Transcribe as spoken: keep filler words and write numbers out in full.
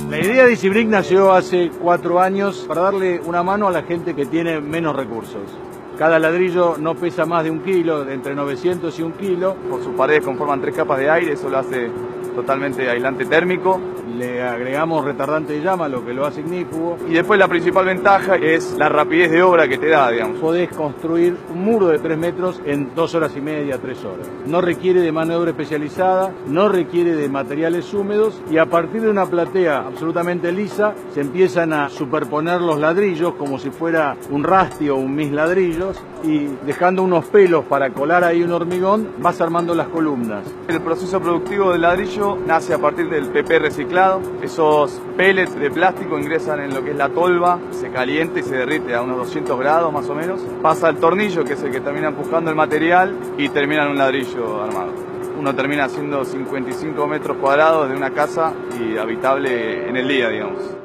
La idea de EasyBrick nació hace cuatro años para darle una mano a la gente que tiene menos recursos. Cada ladrillo no pesa más de un kilo, de entre novecientos y un kilo. Por sus paredes conforman tres capas de aire, eso lo hace totalmente aislante térmico. Le agregamos retardante de llama, lo que lo hace ignífugo. Y después la principal ventaja es la rapidez de obra que te da, digamos. Podés construir un muro de tres metros en dos horas y media, tres horas. No requiere de mano de obra especializada, no requiere de materiales húmedos y a partir de una platea absolutamente lisa se empiezan a superponer los ladrillos como si fuera un rasti o un mis ladrillos y dejando unos pelos para colar ahí un hormigón vas armando las columnas. El proceso productivo del ladrillo nace a partir del P P reciclado. Esos pellets de plástico ingresan en lo que es la tolva, se calienta y se derrite a unos doscientos grados más o menos. Pasa al tornillo, que es el que termina empujando el material, y termina en un ladrillo armado. Uno termina haciendo cincuenta y cinco metros cuadrados de una casa y habitable en el día, digamos.